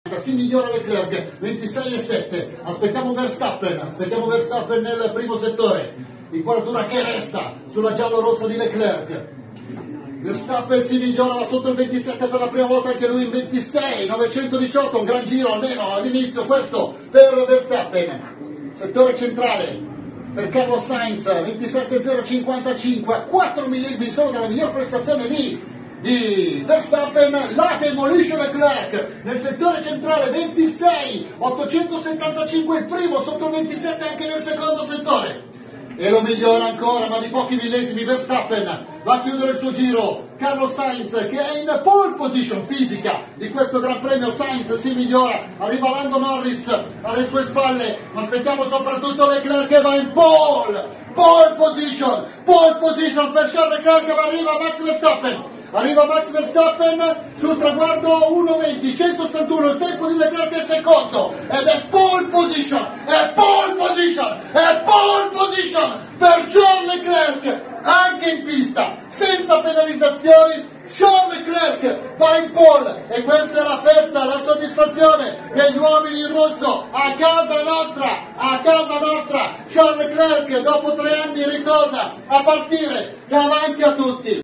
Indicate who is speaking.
Speaker 1: Si migliora Leclerc, 26,7. Aspettiamo Verstappen nel primo settore. Inquadratura che resta sulla giallo-rossa di Leclerc. Verstappen si migliora, va sotto il 27 per la prima volta, anche lui in 26, 918, un gran giro almeno all'inizio questo per Verstappen. Settore centrale per Carlos Sainz, 27,055, a 4 millesimi solo dalla miglior prestazione lì di Verstappen, la demolisce Leclerc nel settore centrale, 26,875 il primo, sotto il 27 anche nel secondo settore. E lo migliora ancora, ma di pochi millesimi. Verstappen va a chiudere il suo giro. Carlos Sainz, che è in pole position fisica di questo Gran Premio, Sainz si migliora, arriva Lando Norris alle sue spalle, ma aspettiamo soprattutto Leclerc che va in pole position per Charles Leclerc, ma arriva Max Verstappen sul traguardo 1:20, 161, il tempo di Leclerc è secondo, ed è pole position per Charles Leclerc, anche in pista, senza penalizzazioni. Charles Leclerc va in pole e questa è la festa, la soddisfazione degli uomini in rosso a casa nostra. Charles Leclerc dopo 3 anni ritorna a partire davanti a tutti.